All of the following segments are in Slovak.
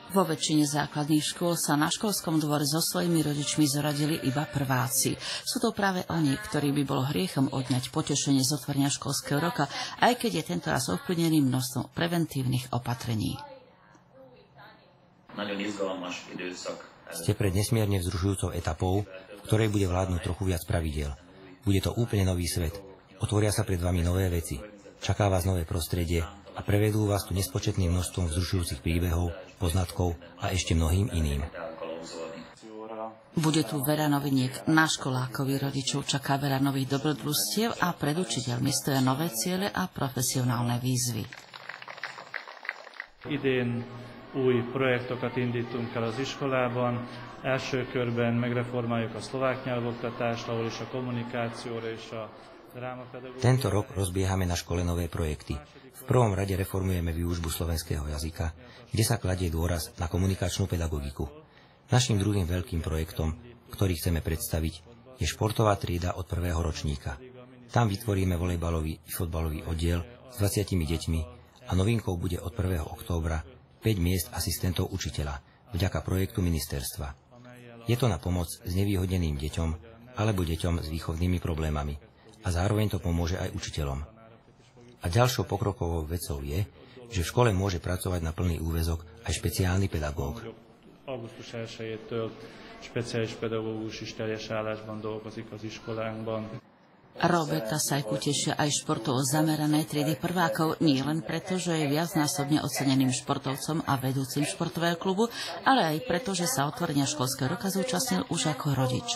Vo väčšine základných škôl sa na školskom dvore so svojimi rodičmi zoradili iba prváci. Sú to práve oni, ktorí by bolo hriechom odňať potešenie z otvorenia školského roka, aj keď je tentoraz ovplyvnený množstvom preventívnych opatrení. Ste pred nesmierne vzrušujúcou etapou, v ktorej bude vládnuť trochu viac pravidiel. Bude to úplne nový svet. Otvoria sa pred vami nové veci. Čaká vás nové prostredie a prevedú vás tu nespočetným množstvom vzrušujúcich príbehov, poznatkov a ešte mnohým iným. Bude tu veľa noviniek. Na školákovi rodičov čaká veľa nových dobrodružstiev a pred učiteľmi stoja nové ciele a profesionálne výzvy. Idén új projektokat indítunk el az iskolában. Első körben megreformáljuk a szlovák nyelvoktatást, ahol is a kommunikációra és a drámapedagógiára. Tento rok rozbiehame na škole nové projekty. V prvom rade reformujeme výučbu slovenského jazyka, kde sa kladie dôraz na komunikačnú pedagogiku. Naším druhým veľkým projektom, ktorý chceme predstaviť, je športová trieda od prvého ročníka. Tam vytvoríme volejbalový i fotbalový oddiel s 20 deťmi a novinkou bude od 1. októbra 5 miest asistentov učiteľa vďaka projektu ministerstva. Je to na pomoc znevýhodneným deťom alebo deťom s výchovnými problémami a zároveň to pomôže aj učiteľom. A ďalšou pokrokovou vecou je, že v škole môže pracovať na plný úväzok aj špeciálny pedagóg. Augusztus 1-től speciális pedagógus is teljes állásban dolgozik az iskolánkban. Roberta Sajku tešia aj športovo zamerané triedy prvákov, nie len preto, že je viacnásobne oceneným športovcom a vedúcim športového klubu, ale aj preto, že sa otvorenia školského roka zúčastnil už ako rodič.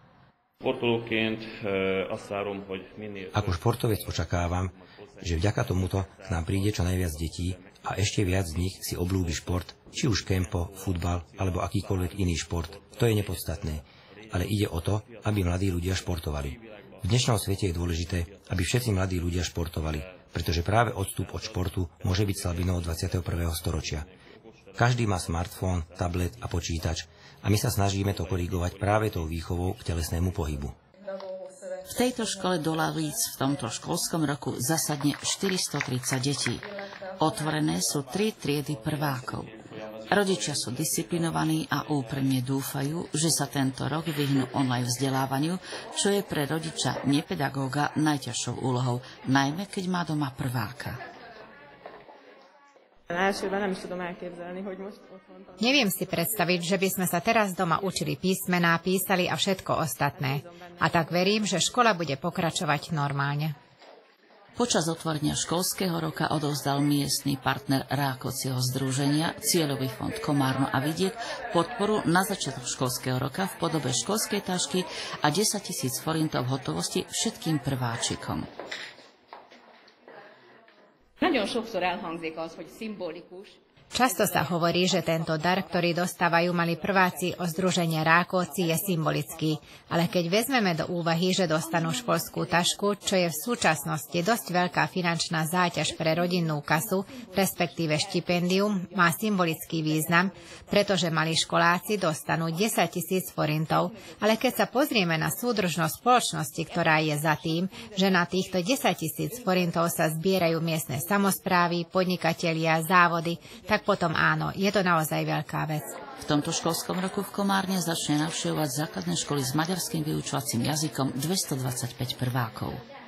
Ako športovec očakávam, že vďaka tomuto k nám príde čo najviac detí a ešte viac z nich si obľúbi šport, či už kempo, futbal alebo akýkoľvek iný šport. To je nepodstatné, ale ide o to, aby mladí ľudia športovali. V dnešnom svete je dôležité, aby všetci mladí ľudia športovali, pretože práve odstup od športu môže byť slabinou 21. storočia. Každý má smartfón, tablet a počítač a my sa snažíme to korigovať práve tou výchovou k telesnému pohybu. V tejto škole do lavíc v tomto školskom roku zasadne 430 detí. Otvorené sú 3 triedy prvákov. Rodičia sú disciplinovaní a úprimne dúfajú, že sa tento rok vyhnú online vzdelávaniu, čo je pre rodiča nepedagóga najťažšou úlohou, najmä keď má doma prváka. Neviem si predstaviť, že by sme sa teraz doma učili písmená, písali a všetko ostatné. A tak verím, že škola bude pokračovať normálne. Počas otvorenia školského roka odovzdal miestny partner Rákociho združenia Cieľový fond Komárno a Vidiek podporu na začiatok školského roka v podobe školskej tašky a 10 000 forintov hotovosti všetkým prváčikom. Často sa hovorí, že tento dar, ktorý dostávajú mali prváci o združenie Rákovci, je symbolický. Ale keď vezmeme do úvahy, že dostanú školskú tašku, čo je v súčasnosti dosť veľká finančná záťaž pre rodinnú kasu, respektíve štipendium, má symbolický význam, pretože malí školáci dostanú 10 000 forintov. Ale keď sa pozrieme na súdržnosť spoločnosti, ktorá je za tým, že na týchto 10 000 forintov sa zbierajú miestne samosprávy, podnikatelia, závody, tak potom áno, je to naozaj veľká vec. V tomto školskom roku v Komárne začne navštevovať základné školy s maďarským vyučovacím jazykom 225 prvákov.